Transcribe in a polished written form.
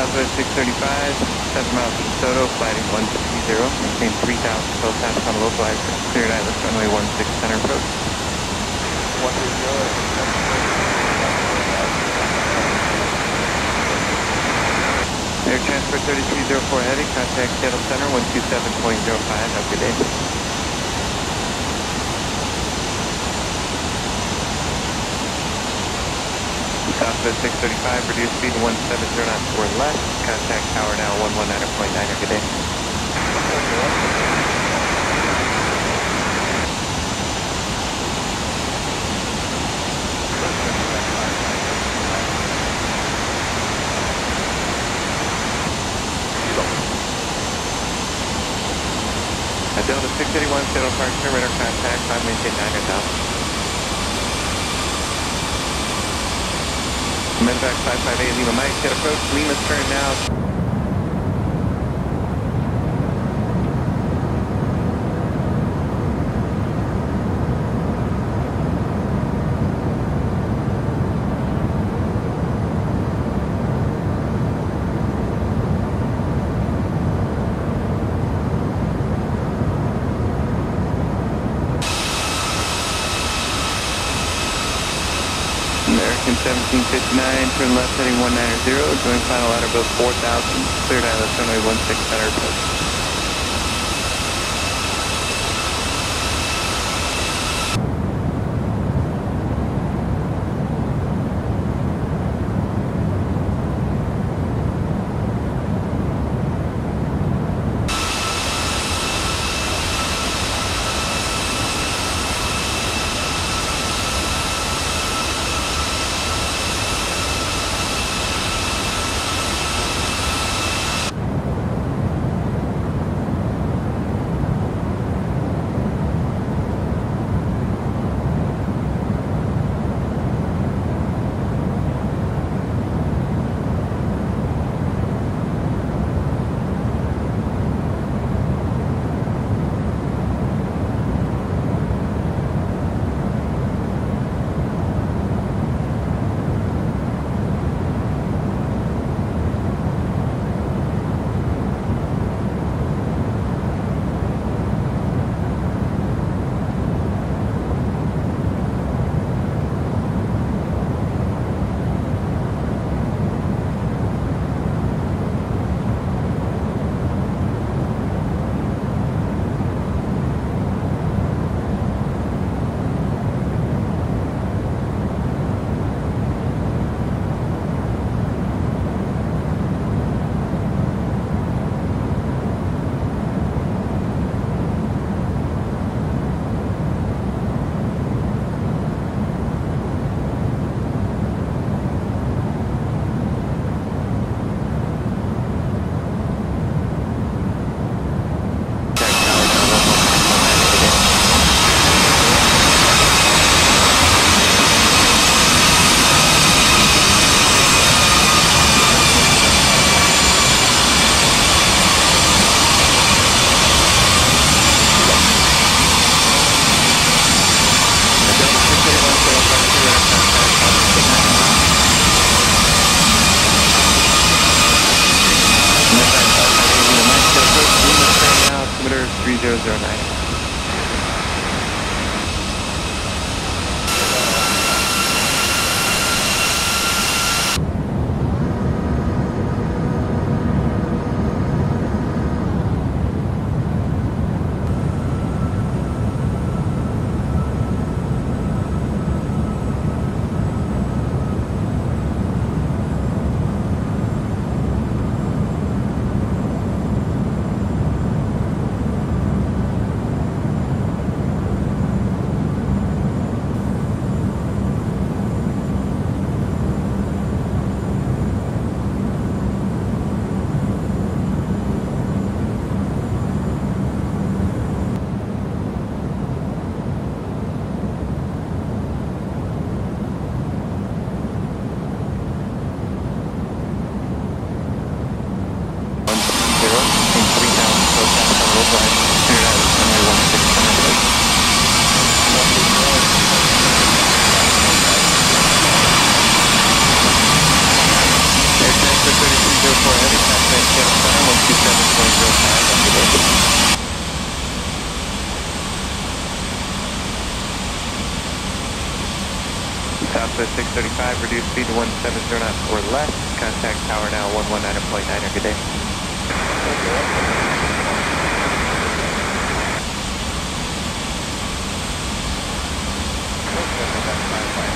Southwest 635, 7 miles to DeSoto, flighting 130, maintain 3,000 total passing on the localizer, cleared Atlas runway 16 center approach. 130. Air Transport 3304 Heavy, contact Seattle Center 127.05, have a good day. Southwest 635, reduce speed to 170 knots or less. Contact tower now 119.9. Good day. Delta 681, Seattle Park, radar contact, 5 maintain 9,000. Medevac 558 Lima Mike, get approach, Lima's turn now. American 1759, turn left heading 190, join final ladder above 4,000, cleared Atlas runway 16 center approach. Altimeter 3009. Southwest 635, reduce speed to 170 knots or less. Contact tower now 119.9. Good day. Okay.